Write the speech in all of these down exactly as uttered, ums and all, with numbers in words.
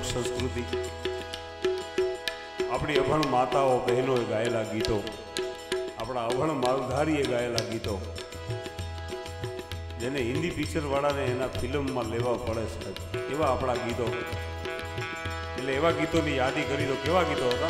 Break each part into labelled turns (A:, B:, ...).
A: संस्कृति अपनी अभण माताओं बहनों गायेला गीतों अपना अभण मालधारीए गायेला गीतों जेने हिंदी पिक्चर वाला ने एना फिल्म में लेवा पड़े साहेब एवा अपना गीतों એટલે એવા ગીતોની યાદી કરી તો કેવા ગીતો હતા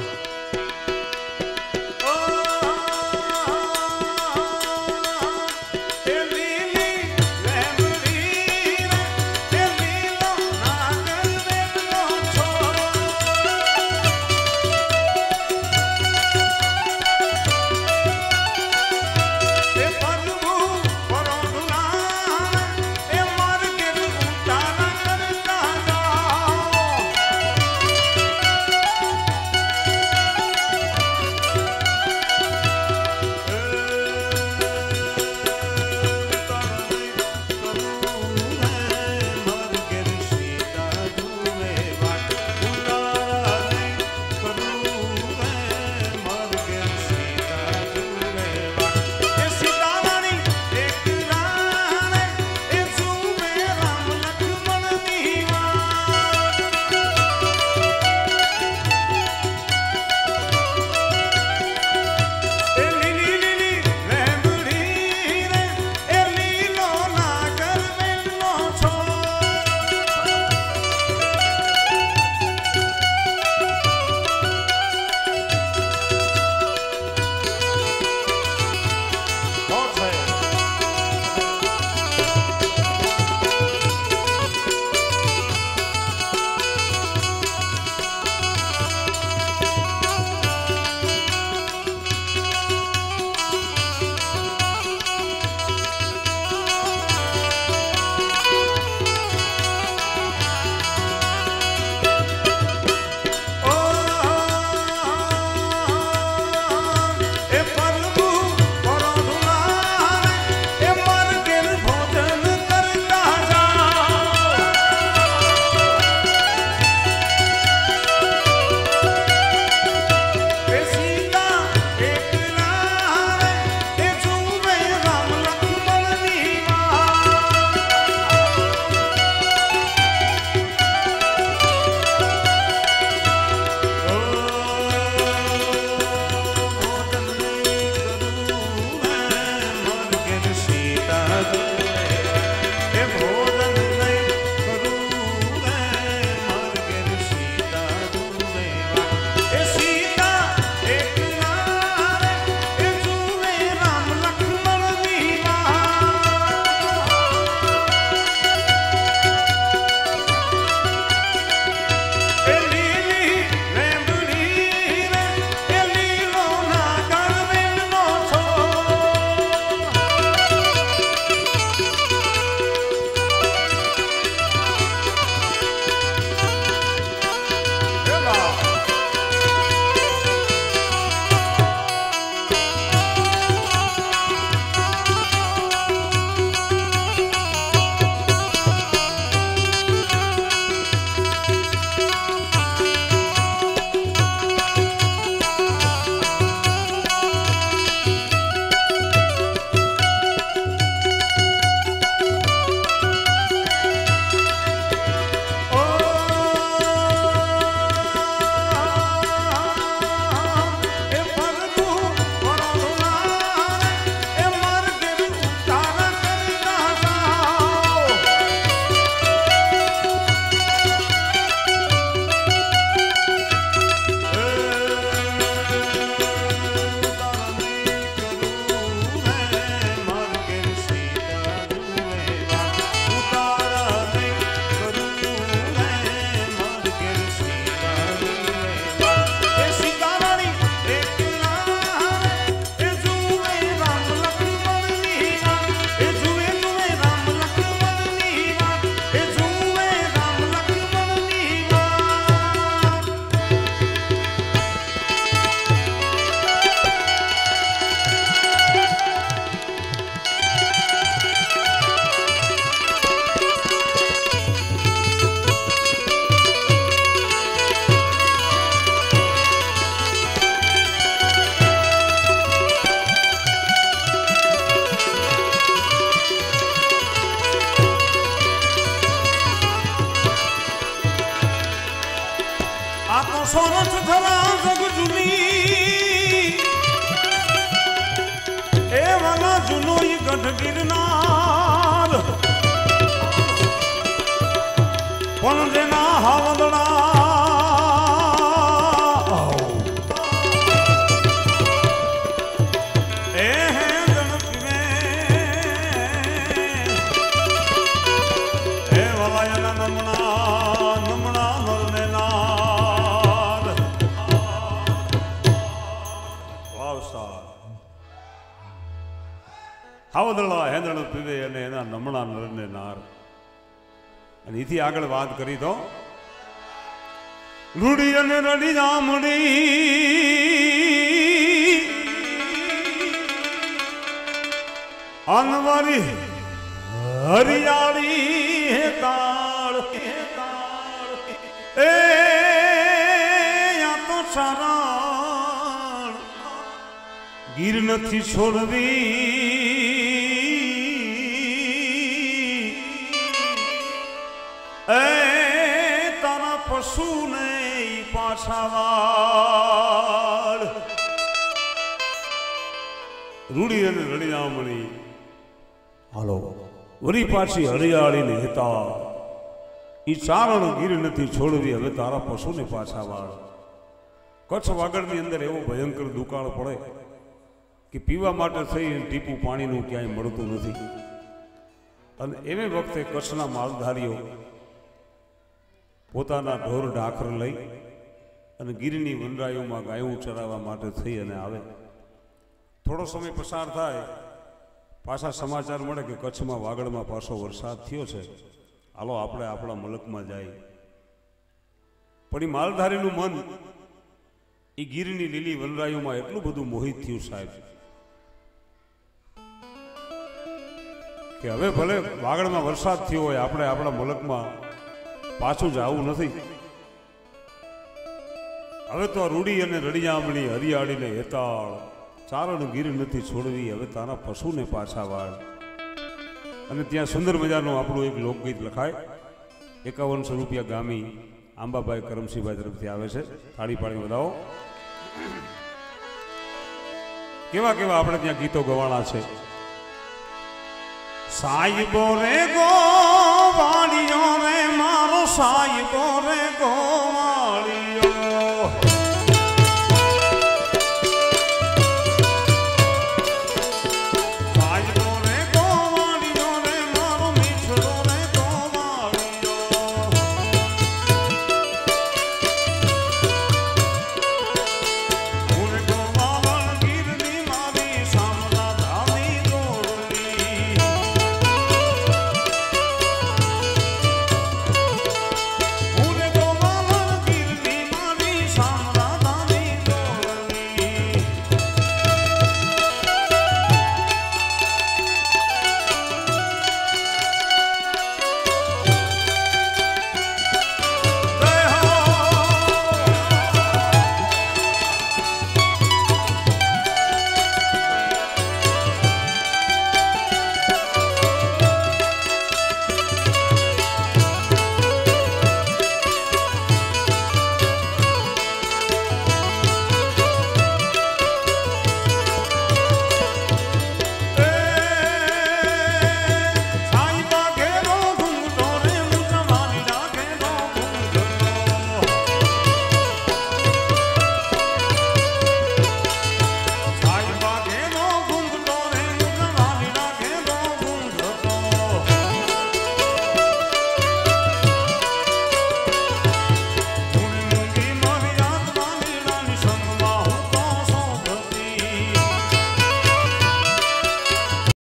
A: હાવદળા હેંદળ પીવે અને એના નમણા નરને નાર. અને એથી આગળ વાત કરી તો રૂડી અને રડી જામડી અનવારી હરિયાળી હે તાળ એ આ તો સારણ ગીર નથી છોડવી એ તારા પશુને પાછા વાળ. રૂડી અને રડિયામણી હાલો વરી પાછી હરિયાળી ને હેતા ઈ ચારણ ગીર નથી છોડવી હવે તારા પશુને પાછા વાળ. કચ્છ વાગડની અંદર એવો ભયંકર દુકાળ પડે કે પીવા માટે થઈ ટીપું પાણીનું ક્યાંય મળતું નથી. અને એવે વખતે કચ્છના માલધારીઓ પોતાના ઢોર ઢાખર લઈ અને ગીરની વનરાઈઓમાં ગાયું ચરાવવા માટે થઈ અને આવે. થોડો સમય પસાર થાય પાછા સમાચાર મળે કે કચ્છમાં વાગડમાં પાછો વરસાદ થયો છે, હાલો આપણે આપણા મલકમાં જાય. પણ એ માલધારીનું મન એ ગીરની લીલી વનરાઈઓમાં એટલું બધું મોહિત થયું સાહેબ કે હવે ભલે વાગડમાં વરસાદ થયો હોય આપણે આપણા મલકમાં પાછું જવું નથી. હવે તો રૂડી અને રડિયામણી હરિયાળીને હેતાળ ચારણ ગીર નથી છોડવી હવે તારા પશુને પાછા વાળ. અને ત્યાં સુંદર મજાનું આપણું એક લોકગીત લખાય એકાવનસો રૂપિયા ગામી આંબાભાઈ કરમસિંહભાઈ તરફથી આવે છે. થાળી પાડી વધાવો. કેવા કેવા આપણે ત્યાં ગીતો ગવાણા છે. સાહેબો રે ગો વાડીઓ રે મારો સાહેબો રે ગો